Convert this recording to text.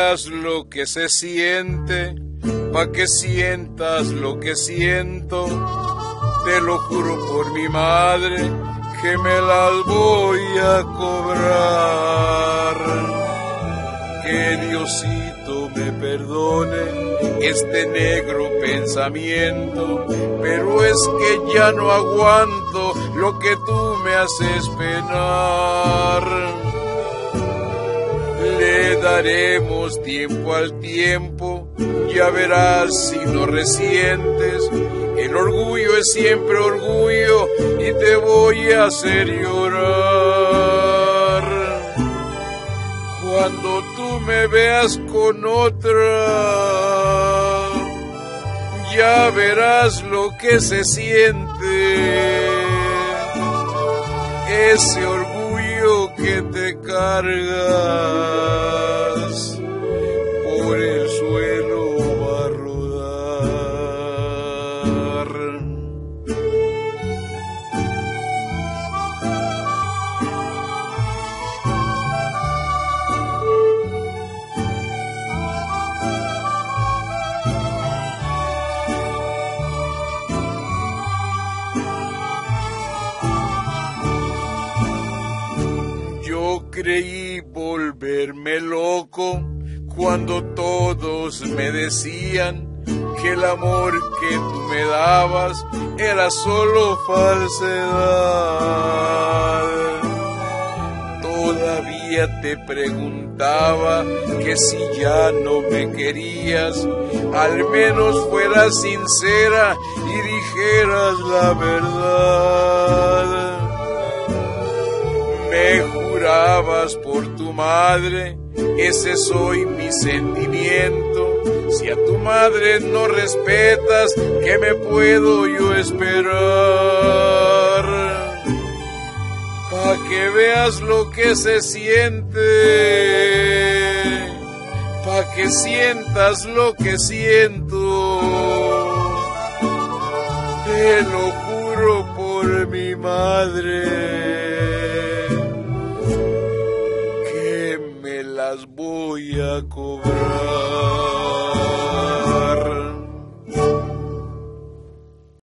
veas lo que se siente, pa' que sientas lo que siento. Te lo juro por mi madre, que me las voy a cobrar. Que Diosito me perdone este negro pensamiento, pero es que ya no aguanto lo que tú me haces penar. Le daremos tiempo al tiempo, ya verás si no resientes. El orgullo es siempre orgullo y te voy a hacer llorar. Cuando tú me veas con otra, ya verás lo que se siente. Ese orgullo que te cargas por el suelo va a rodar. Yo creí volverme loco cuando todos me decían que el amor que tú me dabas era solo falsedad. Todavía te preguntaba que si ya no me querías, al menos fueras sincera y dijeras la verdad. Me jurabas por tu madre, ese soy mi sentimiento. Si a tu madre no respetas, ¿qué me puedo yo esperar? Pa' que veas lo que se siente, pa' que sientas lo que siento. Te lo juro por mi madre, las voy a cobrar.